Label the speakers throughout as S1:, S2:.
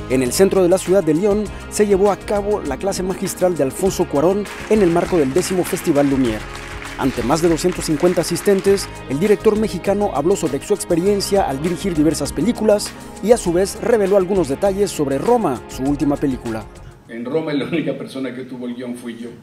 S1: En el centro de la ciudad de Lyon se llevó a cabo la clase magistral de Alfonso Cuarón en el marco del 10º Festival Lumière. Ante más de 250 asistentes, el director mexicano habló sobre su experiencia al dirigir diversas películas y a su vez reveló algunos detalles sobre Roma, su última película.
S2: En Roma la única persona que tuvo el guión fui yo.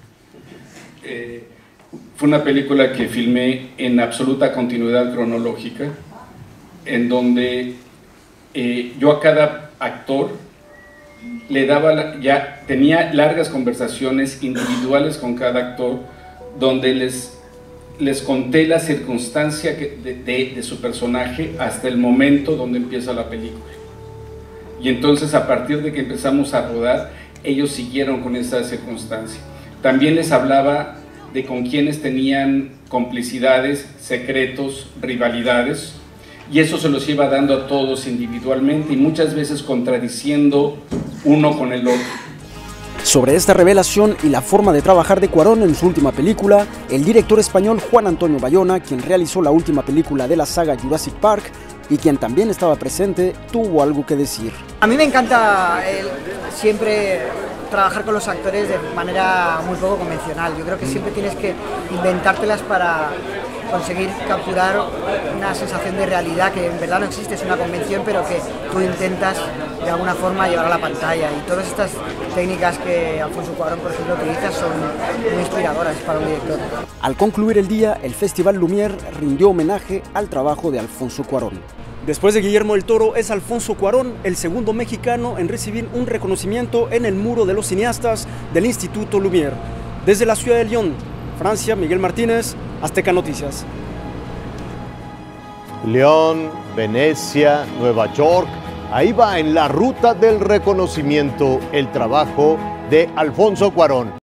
S2: Fue una película que filmé en absoluta continuidad cronológica, en donde yo a cada actor le daba, tenía largas conversaciones individuales con cada actor, donde les conté la circunstancia de su personaje hasta el momento donde empieza la película. Y entonces, a partir de que empezamos a rodar, ellos siguieron con esa circunstancia. También les hablaba de con quienes tenían complicidades, secretos, rivalidades, y eso se los iba dando a todos individualmente y muchas veces contradiciendo uno con el otro.
S1: Sobre esta revelación y la forma de trabajar de Cuarón en su última película, el director español Juan Antonio Bayona, quien realizó la última película de la saga Jurassic Park y quien también estaba presente, tuvo algo que decir.
S3: A mí me encanta siempre trabajar con los actores de manera muy poco convencional. Yo creo que siempre tienes que inventártelas para conseguir capturar una sensación de realidad que en verdad no existe, es una convención, pero que tú intentas de alguna forma llevar a la pantalla. Y todas estas técnicas que Alfonso Cuarón, por ejemplo, utiliza son muy inspiradoras para un director.
S1: Al concluir el día, el Festival Lumière rindió homenaje al trabajo de Alfonso Cuarón. Después de Guillermo del Toro, es Alfonso Cuarón el segundo mexicano en recibir un reconocimiento en el muro de los cineastas del Instituto Lumière. Desde la ciudad de Lyon, Francia, Miguel Martínez, Azteca Noticias.
S4: León, Venecia, Nueva York, ahí va en la ruta del reconocimiento el trabajo de Alfonso Cuarón.